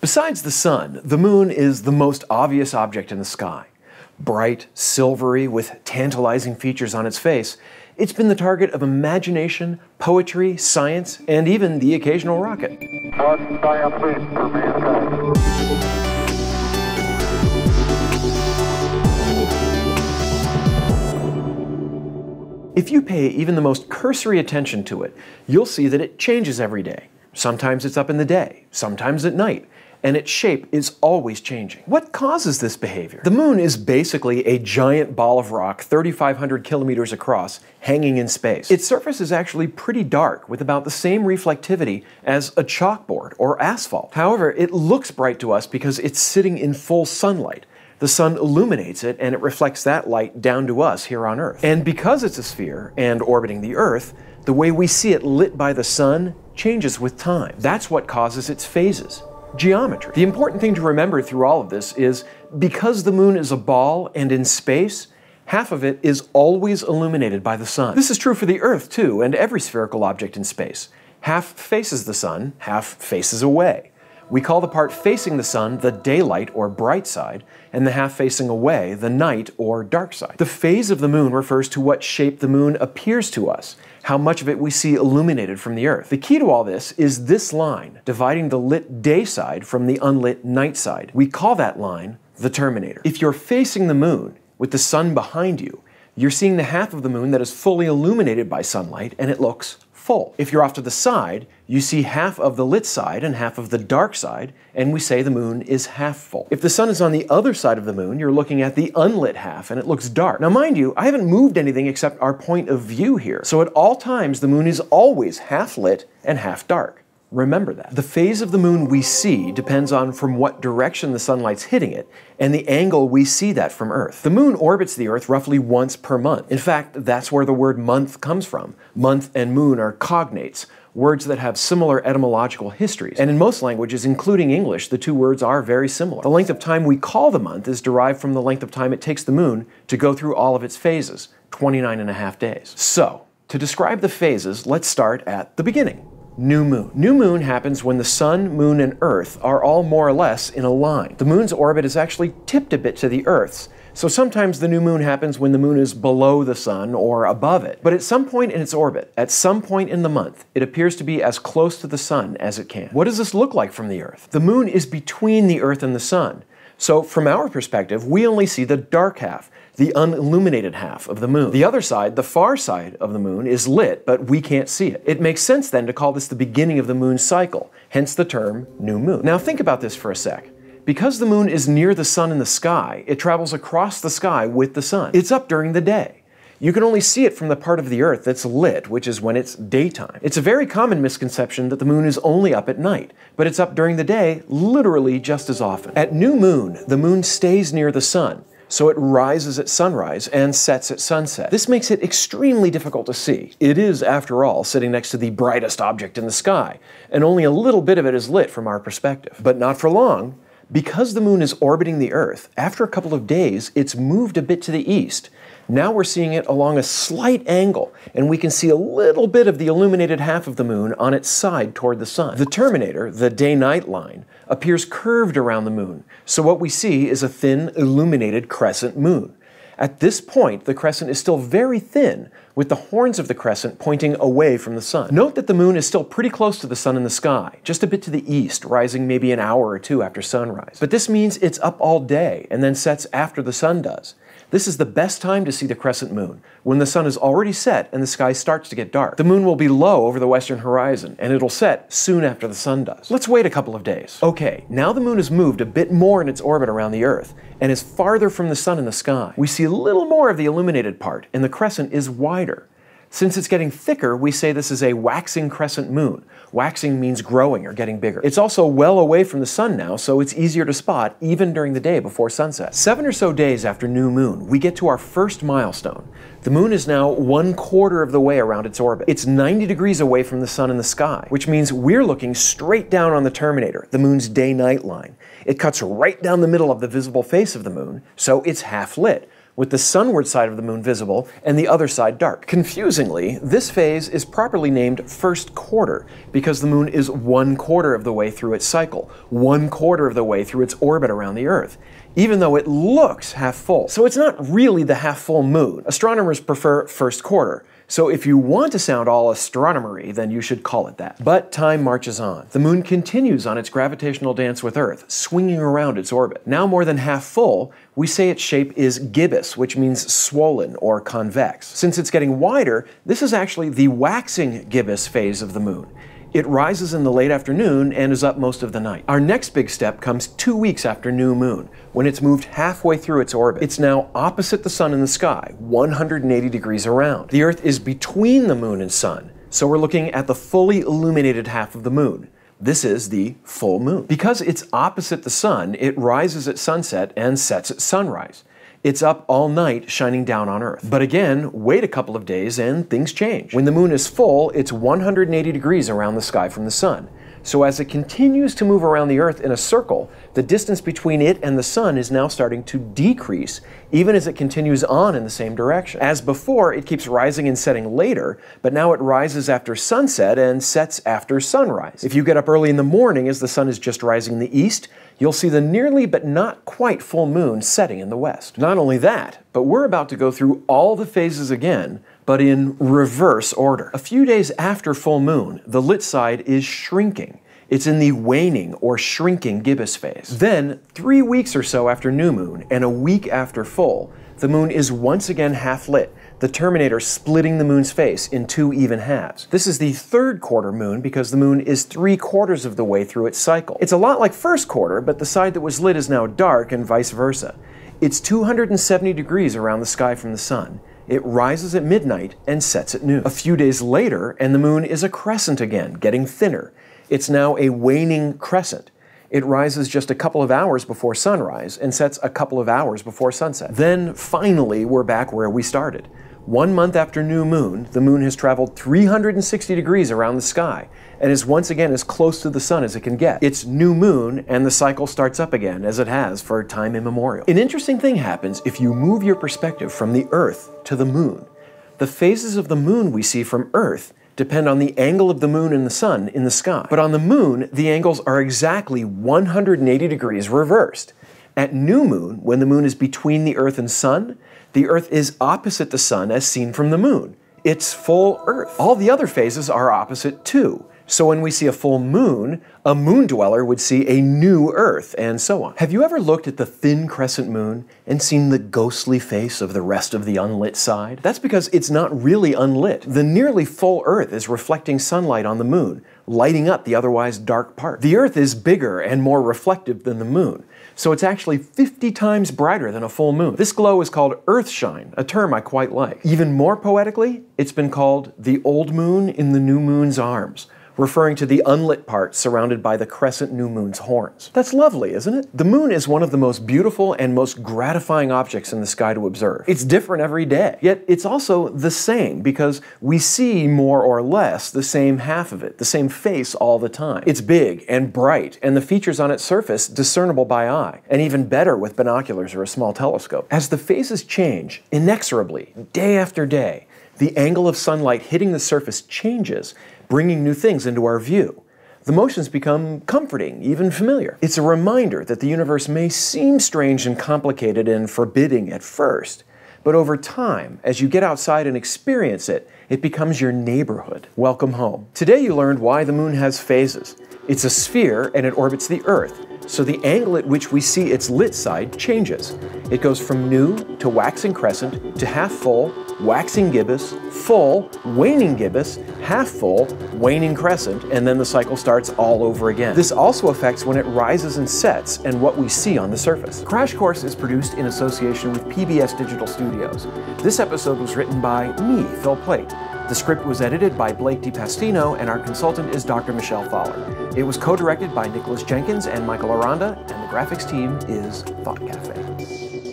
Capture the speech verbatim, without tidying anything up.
Besides the sun, the moon is the most obvious object in the sky. Bright, silvery, with tantalizing features on its face, it's been the target of imagination, poetry, science, and even the occasional rocket. One giant leap for mankind. If you pay even the most cursory attention to it, you'll see that it changes every day. Sometimes it's up in the day, sometimes at night, and its shape is always changing. What causes this behavior? The moon is basically a giant ball of rock thirty-five hundred kilometers across, hanging in space. Its surface is actually pretty dark, with about the same reflectivity as a chalkboard or asphalt. However, it looks bright to us because it's sitting in full sunlight. The sun illuminates it, and it reflects that light down to us here on Earth. And because it's a sphere and orbiting the Earth, the way we see it lit by the sun changes with time. That's what causes its phases. Geometry. The important thing to remember through all of this is, because the moon is a ball and in space, half of it is always illuminated by the sun. This is true for the Earth too, and every spherical object in space. Half faces the sun, half faces away. We call the part facing the sun the daylight or bright side, and the half facing away the night or dark side. The phase of the moon refers to what shape the moon appears to us, how much of it we see illuminated from the Earth. The key to all this is this line, dividing the lit day side from the unlit night side. We call that line the terminator. If you're facing the moon with the sun behind you, you're seeing the half of the moon that is fully illuminated by sunlight, and it looks full. If you're off to the side, you see half of the lit side and half of the dark side, and we say the moon is half full. If the sun is on the other side of the moon, you're looking at the unlit half, and it looks dark. Now mind you, I haven't moved anything except our point of view here, so at all times the moon is always half lit and half dark. Remember that. The phase of the moon we see depends on from what direction the sunlight's hitting it, and the angle we see that from Earth. The moon orbits the Earth roughly once per month. In fact, that's where the word month comes from. Month and moon are cognates, words that have similar etymological histories. And in most languages, including English, the two words are very similar. The length of time we call the month is derived from the length of time it takes the moon to go through all of its phases, twenty-nine and a half days. So, to describe the phases, let's start at the beginning. New moon. New moon happens when the sun, moon, and Earth are all more or less in a line. The moon's orbit is actually tipped a bit to the Earth's, so sometimes the new moon happens when the moon is below the sun or above it. But at some point in its orbit, at some point in the month, it appears to be as close to the sun as it can. What does this look like from the Earth? The moon is between the Earth and the sun. So from our perspective, we only see the dark half, the unilluminated half of the moon. The other side, the far side of the moon, is lit, but we can't see it. It makes sense then to call this the beginning of the moon's cycle, hence the term new moon. Now think about this for a sec. Because the moon is near the sun in the sky, it travels across the sky with the sun. It's up during the day. You can only see it from the part of the Earth that's lit, which is when it's daytime. It's a very common misconception that the moon is only up at night, but it's up during the day literally just as often. At new moon, the moon stays near the sun, so it rises at sunrise and sets at sunset. This makes it extremely difficult to see. It is, after all, sitting next to the brightest object in the sky, and only a little bit of it is lit from our perspective. But not for long. Because the moon is orbiting the Earth, after a couple of days, it's moved a bit to the east. Now we're seeing it along a slight angle, and we can see a little bit of the illuminated half of the moon on its side toward the sun. The terminator, the day-night line, appears curved around the moon, so what we see is a thin, illuminated crescent moon. At this point, the crescent is still very thin, with the horns of the crescent pointing away from the sun. Note that the moon is still pretty close to the sun in the sky, just a bit to the east, rising maybe an hour or two after sunrise. But this means it's up all day, and then sets after the sun does. This is the best time to see the crescent moon, when the sun is already set and the sky starts to get dark. The moon will be low over the western horizon, and it'll set soon after the sun does. Let's wait a couple of days. Okay, now the moon has moved a bit more in its orbit around the Earth, and is farther from the sun in the sky. We see a little more of the illuminated part, and the crescent is wider. Since it's getting thicker, we say this is a waxing crescent moon. Waxing means growing or getting bigger. It's also well away from the sun now, so it's easier to spot even during the day before sunset. Seven or so days after new moon, we get to our first milestone. The moon is now one quarter of the way around its orbit. It's ninety degrees away from the sun in the sky, which means we're looking straight down on the terminator, the moon's day-night line. It cuts right down the middle of the visible face of the moon, so it's half lit, with the sunward side of the moon visible and the other side dark. Confusingly, this phase is properly named first quarter because the moon is one quarter of the way through its cycle, one quarter of the way through its orbit around the Earth, even though it looks half full. So it's not really the half full moon. Astronomers prefer first quarter. So if you want to sound all astronomery, then you should call it that. But time marches on. The moon continues on its gravitational dance with Earth, swinging around its orbit. Now more than half full, we say its shape is gibbous, which means swollen or convex. Since it's getting wider, this is actually the waxing gibbous phase of the moon. It rises in the late afternoon and is up most of the night. Our next big step comes two weeks after new moon, when it's moved halfway through its orbit. It's now opposite the sun in the sky, one hundred eighty degrees around. The Earth is between the moon and sun, so we're looking at the fully illuminated half of the moon. This is the full moon. Because it's opposite the sun, it rises at sunset and sets at sunrise. It's up all night shining down on Earth. But again, wait a couple of days and things change. When the moon is full, it's one hundred eighty degrees around the sky from the sun. So as it continues to move around the Earth in a circle, the distance between it and the sun is now starting to decrease, even as it continues on in the same direction. As before, it keeps rising and setting later, but now it rises after sunset and sets after sunrise. If you get up early in the morning as the sun is just rising in the east, you'll see the nearly but not quite full moon setting in the west. Not only that, but we're about to go through all the phases again, but in reverse order. A few days after full moon, the lit side is shrinking. It's in the waning or shrinking gibbous phase. Then, three weeks or so after new moon and a week after full, the moon is once again half lit, the terminator splitting the moon's face in two even halves. This is the third quarter moon because the moon is three quarters of the way through its cycle. It's a lot like first quarter, but the side that was lit is now dark and vice versa. It's two hundred seventy degrees around the sky from the sun. It rises at midnight and sets at noon. A few days later, and the moon is a crescent again, getting thinner. It's now a waning crescent. It rises just a couple of hours before sunrise and sets a couple of hours before sunset. Then, finally, we're back where we started. One month after new moon, the moon has traveled three hundred sixty degrees around the sky and is once again as close to the sun as it can get. It's new moon and the cycle starts up again as it has for time immemorial. An interesting thing happens if you move your perspective from the Earth to the moon. The phases of the moon we see from Earth depend on the angle of the moon and the sun in the sky. But on the moon, the angles are exactly one hundred eighty degrees reversed. At new moon, when the moon is between the Earth and sun, the Earth is opposite the sun as seen from the moon. It's full Earth. All the other phases are opposite too. So when we see a full moon, a moon dweller would see a new Earth, and so on. Have you ever looked at the thin crescent moon and seen the ghostly face of the rest of the unlit side? That's because it's not really unlit. The nearly full Earth is reflecting sunlight on the moon, lighting up the otherwise dark part. The Earth is bigger and more reflective than the moon, so it's actually fifty times brighter than a full moon. This glow is called Earthshine, a term I quite like. Even more poetically, it's been called the old moon in the new moon's arms, referring to the unlit part surrounded by the crescent new moon's horns. That's lovely, isn't it? The moon is one of the most beautiful and most gratifying objects in the sky to observe. It's different every day, yet it's also the same because we see more or less the same half of it, the same face all the time. It's big and bright, and the features on its surface discernible by eye, and even better with binoculars or a small telescope. As the phases change, inexorably, day after day, the angle of sunlight hitting the surface changes, bringing new things into our view. The motions become comforting, even familiar. It's a reminder that the universe may seem strange and complicated and forbidding at first, but over time, as you get outside and experience it, it becomes your neighborhood. Welcome home. Today you learned why the moon has phases. It's a sphere and it orbits the Earth, so the angle at which we see its lit side changes. It goes from new to waxing crescent to half full, waxing gibbous, full, waning gibbous, half full, waning crescent, and then the cycle starts all over again. This also affects when it rises and sets and what we see on the surface. Crash Course is produced in association with P B S Digital Studios. This episode was written by me, Phil Plait. The script was edited by Blake DiPastino, and our consultant is Doctor Michelle Thaller. It was co-directed by Nicholas Jenkins and Michael Aranda, and the graphics team is Thought Cafe.